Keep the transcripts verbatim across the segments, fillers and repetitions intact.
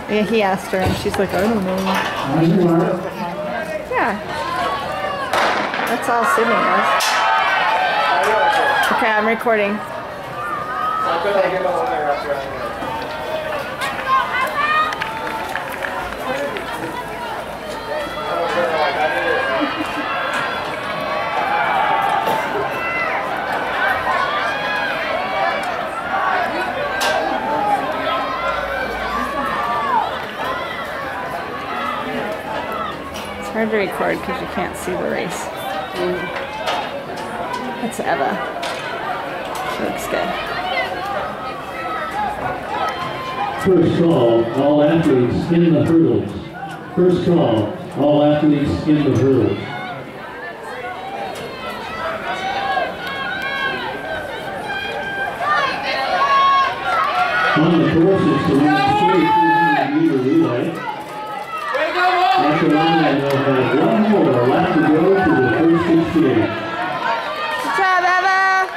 Yeah, he asked her, and she's like, I don't know. Yeah. That's all Sydney does. Okay, I'm recording. It's hard to record because you can't see the race. Mm. That's Eva. She looks good. First call, all athletes in the hurdles. First call, all athletes in the hurdles. On the course, it's the straight two hundred meter relay. After that, they'll have one more lap to go to the first sixty-eight. Good job, Eva!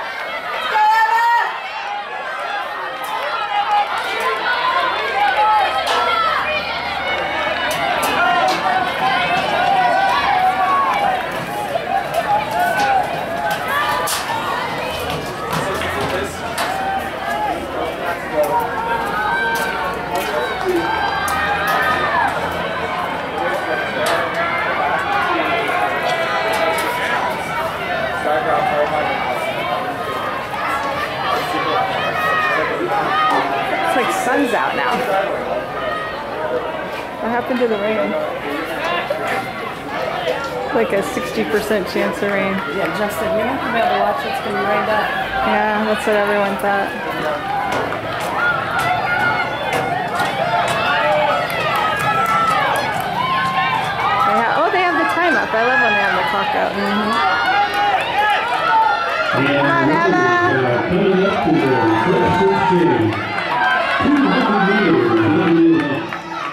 It's like sun's out now. What happened to the rain? Like a sixty percent chance of rain. Yeah, Justin, you're not going to be able to watch it. It's going to be rained out. Yeah, that's what everyone thought. They have, oh, they have the time up. I love when they have the clock out. Mm-hmm. And Come on, Eva! coming up to the first sixty-eight. two hundred meters in the event.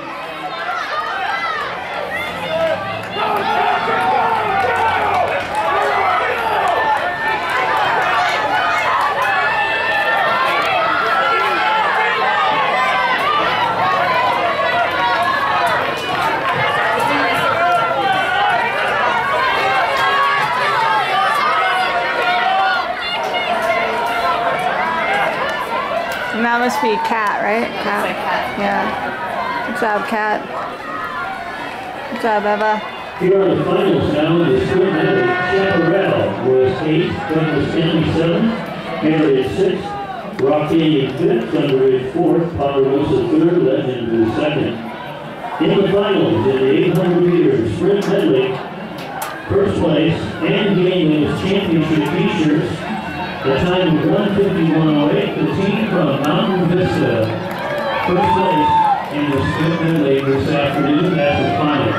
And that must be Kat, right? Kat. Yeah. Good job, Kat. Good job, Eva. Here are the finals now. The sprint medley. Chaparral was eighth, Douglas Stanley seventh, Harriet sixth, Rocky fifth, Thunderbridge fourth, Ponderosa third, Legend was second. In the finals, in the eight hundred meter sprint medley, first place and getting those championship t-shirts. The time of one fifty-one oh eight, the team from Mountain Vista. First place in the sprint medley this afternoon as the final.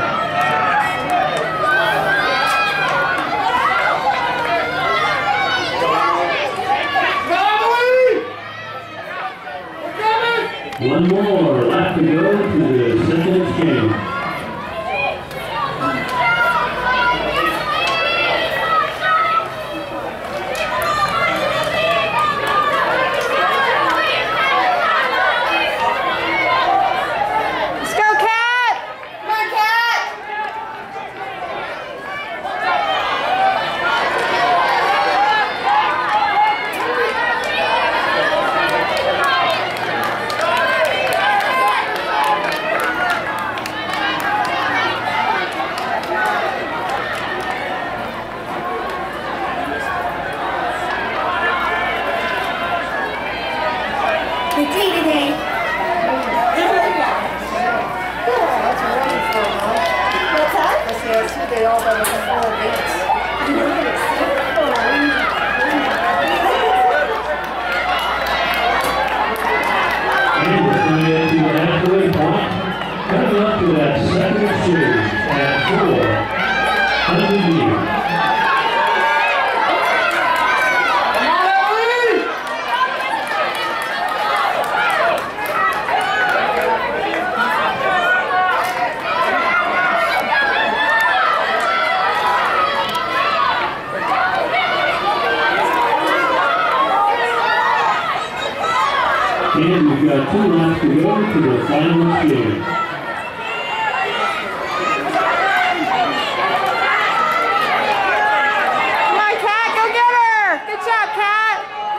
One more lap to go to the second exchange. to go to the final two. Come on, Kat, go get her! Good job, Kat!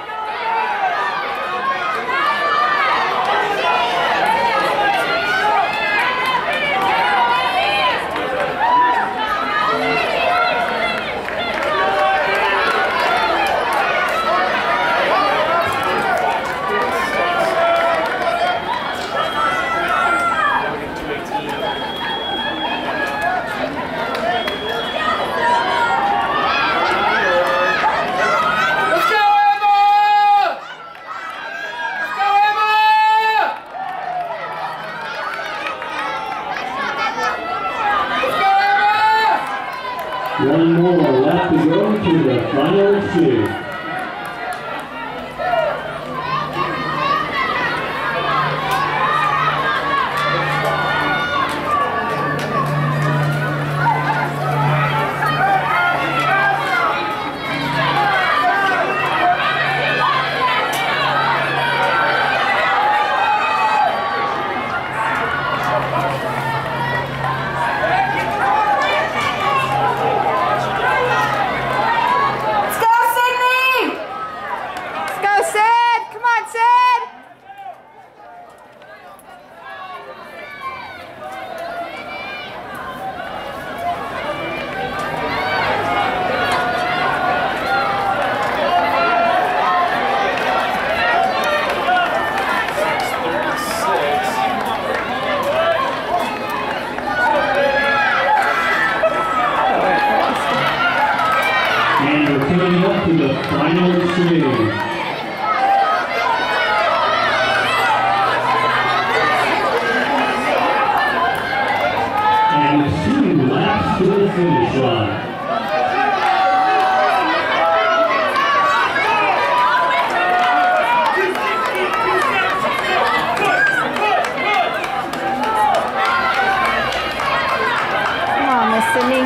One more left to go to the final two. And we're coming up to the final two. And two laps to the finish line. Come on, Miss Sydney.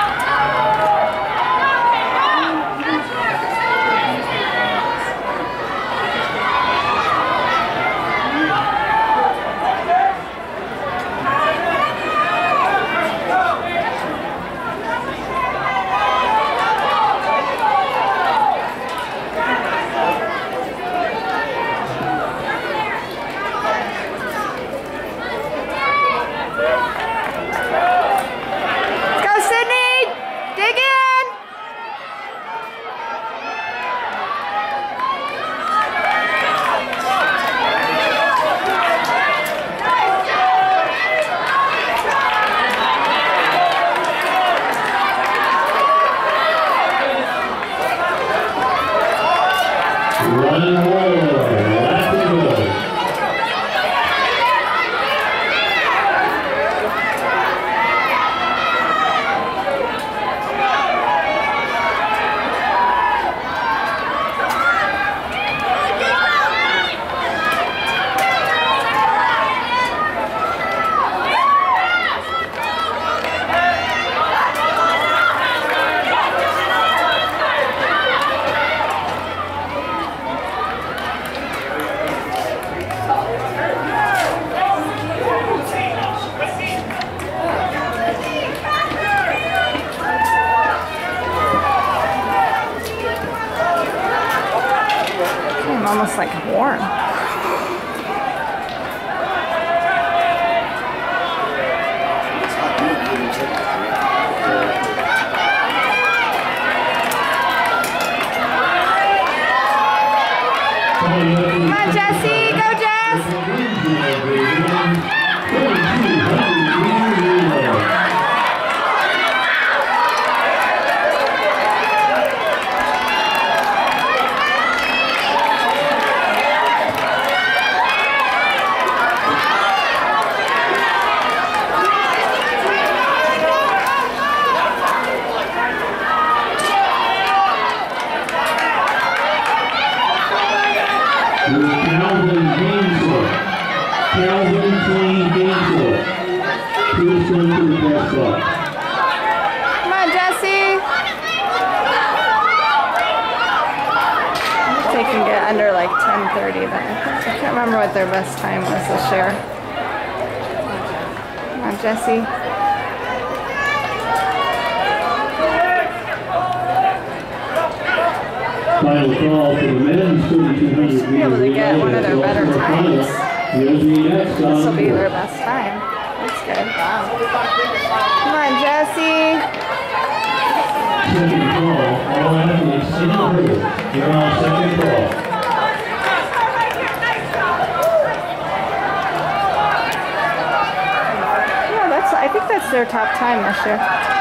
One more left to go. I'm almost like warm. Come on, Jessie, go, Jess! Calvin Gainsborough. Calvin Clean Gainsborough. Please come to the press box. Come on, Jessie. Taking good. under like ten thirty, but I can't remember what their best time was this year. Come on, Jesse. Final call for the men's thirty-two hundred Be able to get one of their better times. This will be their best time. That's good. Come on, Jesse. Second call, all athletes in order. You're on second call. Yeah, that's. I think that's their top time this year.